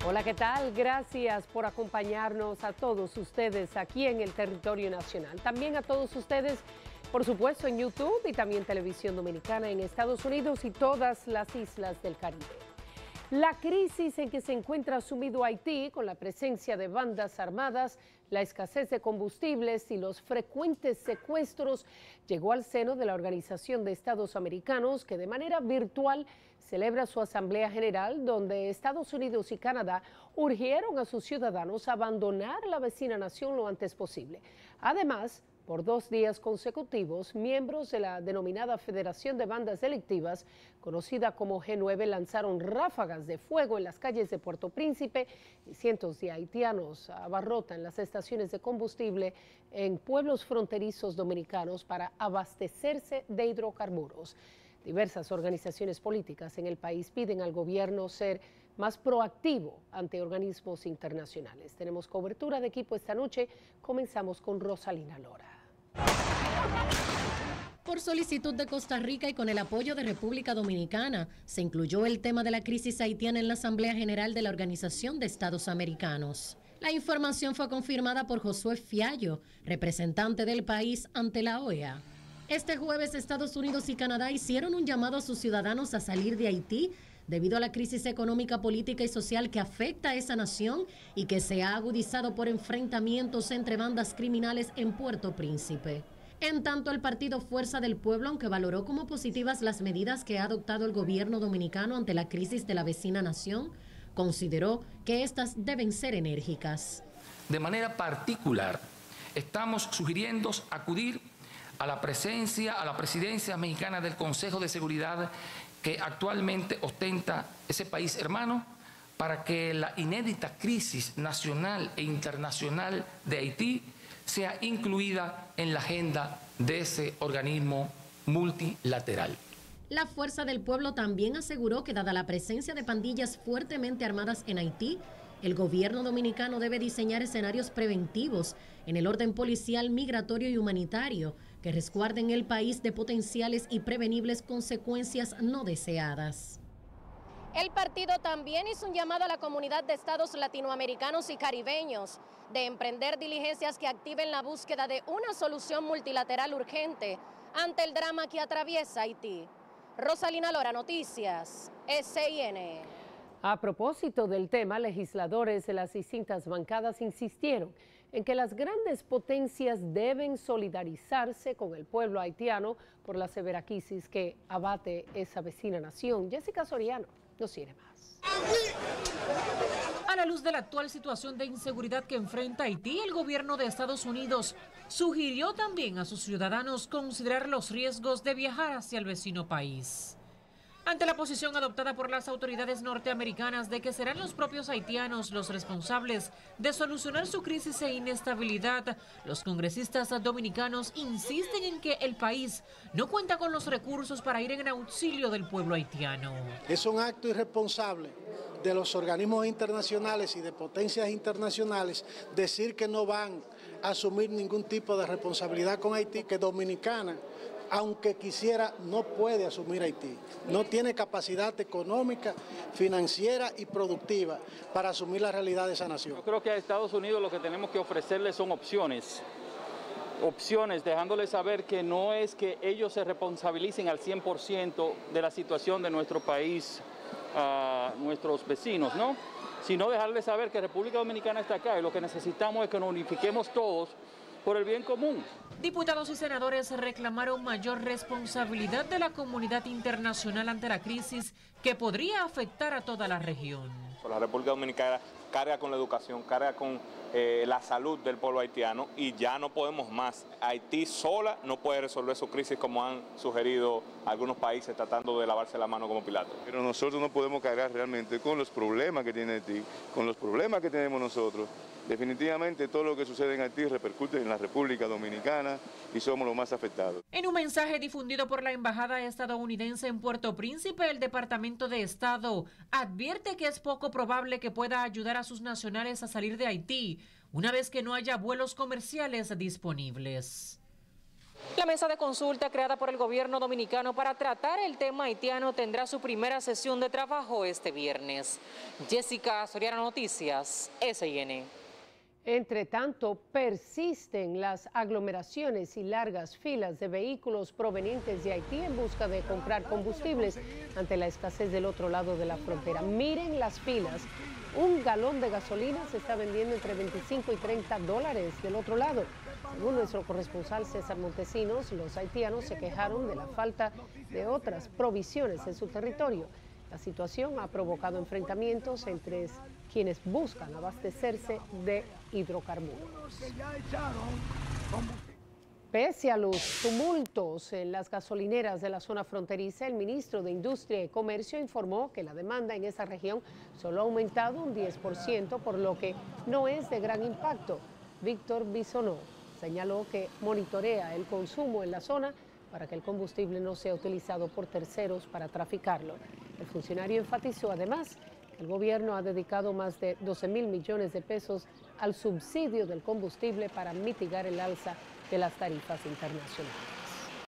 Hola, ¿qué tal? Gracias por acompañarnos a todos ustedes aquí en el territorio nacional. También a todos ustedes, por supuesto, en YouTube y también Televisión Dominicana en Estados Unidos y todas las islas del Caribe. La crisis en que se encuentra sumido Haití, con la presencia de bandas armadas, la escasez de combustibles y los frecuentes secuestros, llegó al seno de la Organización de Estados Americanos, que de manera virtual celebra su Asamblea General, donde Estados Unidos y Canadá urgieron a sus ciudadanos a abandonar la vecina nación lo antes posible. Además, por 2 días consecutivos, miembros de la denominada Federación de Bandas Delictivas, conocida como G9, lanzaron ráfagas de fuego en las calles de Puerto Príncipe y cientos de haitianos abarrotan las estaciones de combustible en pueblos fronterizos dominicanos para abastecerse de hidrocarburos. Diversas organizaciones políticas en el país piden al gobierno ser más proactivo ante organismos internacionales. Tenemos cobertura de equipo esta noche. Comenzamos con Rosalina Lora. Por solicitud de Costa Rica y con el apoyo de República Dominicana, se incluyó el tema de la crisis haitiana en la Asamblea General de la Organización de Estados Americanos. La información fue confirmada por Josué Fiallo, representante del país ante la OEA. Este jueves, Estados Unidos y Canadá hicieron un llamado a sus ciudadanos a salir de Haití debido a la crisis económica, política y social que afecta a esa nación y que se ha agudizado por enfrentamientos entre bandas criminales en Puerto Príncipe. En tanto, el partido Fuerza del Pueblo, aunque valoró como positivas las medidas que ha adoptado el gobierno dominicano ante la crisis de la vecina nación, consideró que estas deben ser enérgicas. De manera particular, estamos sugiriendo acudir a la presidencia mexicana del Consejo de Seguridad que actualmente ostenta ese país hermano, para que la inédita crisis nacional e internacional de Haití sea incluida en la agenda de ese organismo multilateral. La Fuerza del Pueblo también aseguró que, dada la presencia de pandillas fuertemente armadas en Haití, el gobierno dominicano debe diseñar escenarios preventivos en el orden policial, migratorio y humanitario que resguarden el país de potenciales y prevenibles consecuencias no deseadas. El partido también hizo un llamado a la comunidad de estados latinoamericanos y caribeños de emprender diligencias que activen la búsqueda de una solución multilateral urgente ante el drama que atraviesa Haití. Rosalina Lora, Noticias, SIN. A propósito del tema, legisladores de las distintas bancadas insistieron en que las grandes potencias deben solidarizarse con el pueblo haitiano por la severa crisis que abate esa vecina nación. Jessica Soriano nos tiene más. A la luz de la actual situación de inseguridad que enfrenta Haití, el gobierno de Estados Unidos sugirió también a sus ciudadanos considerar los riesgos de viajar hacia el vecino país. Ante la posición adoptada por las autoridades norteamericanas de que serán los propios haitianos los responsables de solucionar su crisis e inestabilidad, los congresistas dominicanos insisten en que el país no cuenta con los recursos para ir en auxilio del pueblo haitiano. Es un acto irresponsable de los organismos internacionales y de potencias internacionales decir que no van a asumir ningún tipo de responsabilidad con Haití, que Dominicana, aunque quisiera, no puede asumir Haití. No tiene capacidad económica, financiera y productiva para asumir la realidad de esa nación. Yo creo que a Estados Unidos lo que tenemos que ofrecerles son opciones, dejándoles saber que no es que ellos se responsabilicen al 100% de la situación de nuestro país, a nuestros vecinos, ¿no? Sino dejarles saber que República Dominicana está acá y lo que necesitamos es que nos unifiquemos todos por el bien común. Diputados y senadores reclamaron mayor responsabilidad de la comunidad internacional ante la crisis que podría afectar a toda la región. La República Dominicana carga con la educación, carga con la salud del pueblo haitiano y ya no podemos más. Haití sola no puede resolver su crisis como han sugerido algunos países tratando de lavarse la mano como Pilato. Pero nosotros no podemos cargar realmente con los problemas que tiene Haití, con los problemas que tenemos nosotros. Definitivamente todo lo que sucede en Haití repercute en la República Dominicana y somos los más afectados. En un mensaje difundido por la Embajada estadounidense en Puerto Príncipe, el Departamento de Estado advierte que es poco probable que pueda ayudar a sus nacionales a salir de Haití una vez que no haya vuelos comerciales disponibles. La mesa de consulta creada por el gobierno dominicano para tratar el tema haitiano tendrá su primera sesión de trabajo este viernes. Jessica Soriano, Noticias, SIN. Entre tanto, persisten las aglomeraciones y largas filas de vehículos provenientes de Haití en busca de comprar combustibles ante la escasez del otro lado de la frontera. Miren las filas. Un galón de gasolina se está vendiendo entre 25 y 30 dólares del otro lado. Según nuestro corresponsal César Montesinos, los haitianos se quejaron de la falta de otras provisiones en su territorio. La situación ha provocado enfrentamientos entre quienes buscan abastecerse de hidrocarburos. Pese a los tumultos en las gasolineras de la zona fronteriza, el ministro de Industria y Comercio informó que la demanda en esa región solo ha aumentado un 10%, por lo que no es de gran impacto. Víctor Bisonó señaló que monitorea el consumo en la zona para que el combustible no sea utilizado por terceros para traficarlo. El funcionario enfatizó además que el gobierno ha dedicado más de 12.000 millones de pesos al subsidio del combustible para mitigar el alza de las tarifas internacionales.